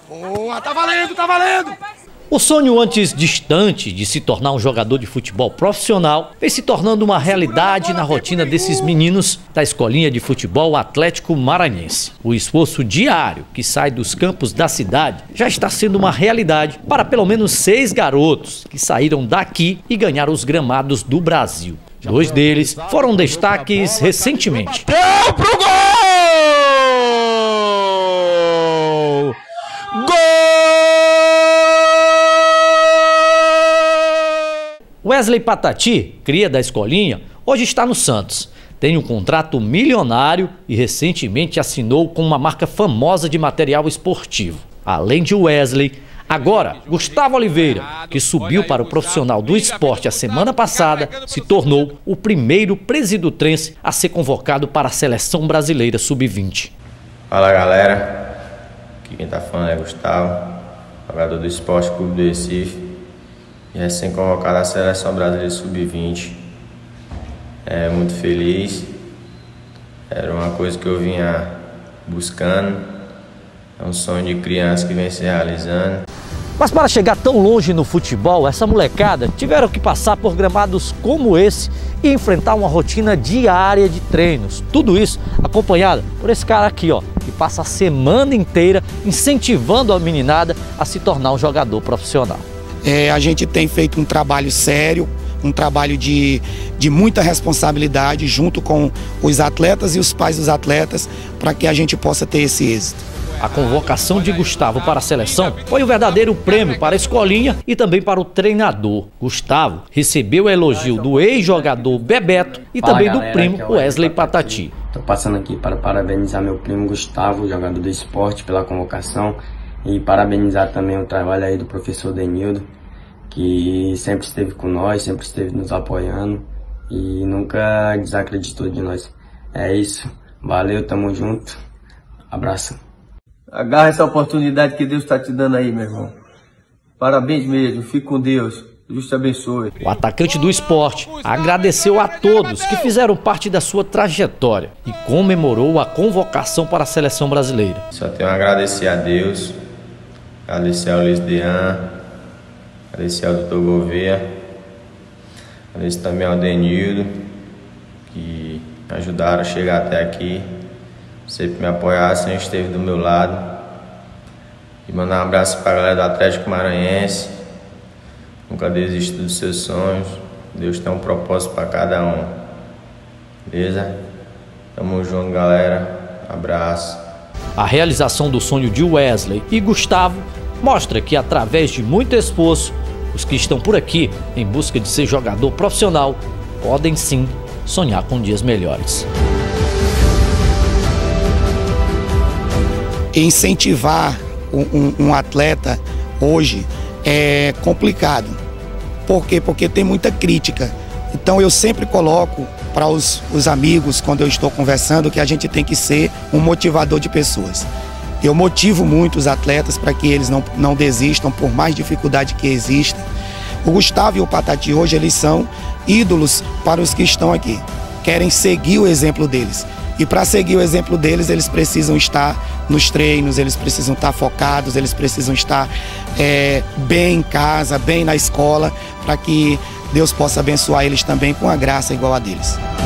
Boa, tá valendo, tá valendo! O sonho antes distante de se tornar um jogador de futebol profissional vem se tornando uma realidade na rotina desses meninos da escolinha de futebol Atlético Maranhense. O esforço diário que sai dos campos da cidade já está sendo uma realidade para pelo menos 6 garotos que saíram daqui e ganharam os gramados do Brasil. 2 deles foram destaques recentemente. Deu pro gol! Gol! Wesley Patati, cria da escolinha, hoje está no Santos. Tem um contrato milionário e recentemente assinou com uma marca famosa de material esportivo. Além de Wesley, agora Gustavo Oliveira, que subiu para o profissional do esporte a semana passada, se tornou o primeiro presidutrense a ser convocado para a seleção brasileira sub-20. Fala galera, aqui quem tá falando é Gustavo, jogador do Esporte Clube do Recife. E recém-convocado à Seleção Brasileira Sub-20. Muito feliz. Era uma coisa que eu vinha buscando. É um sonho de criança que vem se realizando. Mas para chegar tão longe no futebol, essa molecada tiveram que passar por gramados como esse e enfrentar uma rotina diária de treinos. Tudo isso acompanhado por esse cara aqui, ó, que passa a semana inteira incentivando a meninada a se tornar um jogador profissional. A gente tem feito um trabalho sério, um trabalho de muita responsabilidade junto com os atletas e os pais dos atletas para que a gente possa ter esse êxito. A convocação de Gustavo para a seleção foi um verdadeiro prêmio para a escolinha e também para o treinador. Gustavo recebeu o elogio do ex-jogador Bebeto e também do primo Wesley Patati. Estou passando aqui para parabenizar meu primo Gustavo, jogador do esporte, pela convocação. E parabenizar também o trabalho aí do professor Denildo, que sempre esteve com nós, sempre esteve nos apoiando e nunca desacreditou de nós. É isso, valeu, tamo junto, abraço. Agarra essa oportunidade que Deus está te dando aí, meu irmão. Parabéns mesmo, fique com Deus, Deus te abençoe. O atacante do esporte agradeceu a todos que fizeram parte da sua trajetória e comemorou a convocação para a seleção brasileira. Só tenho a agradecer a Deus. Agradecer ao Luiz Dean, agradecer ao Dr. Gouveia, agradecer também ao Denildo, que me ajudaram a chegar até aqui, sempre me apoiaram, sempre esteve do meu lado. E mandar um abraço para a galera do Atlético Maranhense, nunca desista dos seus sonhos, Deus tem um propósito para cada um, beleza? Tamo junto galera, abraço. A realização do sonho de Wesley e Gustavo mostra que, através de muito esforço, os que estão por aqui em busca de ser jogador profissional podem sim sonhar com dias melhores. Incentivar um atleta hoje é complicado. Por quê? Porque tem muita crítica. Então eu sempre coloco para os amigos, quando eu estou conversando, que a gente tem que ser um motivador de pessoas. Eu motivo muito os atletas para que eles não desistam, por mais dificuldade que exista. O Gustavo e o Patati hoje, eles são ídolos para os que estão aqui. Querem seguir o exemplo deles. E para seguir o exemplo deles, eles precisam estar nos treinos, eles precisam estar focados, eles precisam estar bem em casa, bem na escola, para que Deus possa abençoar eles também com a graça igual a deles.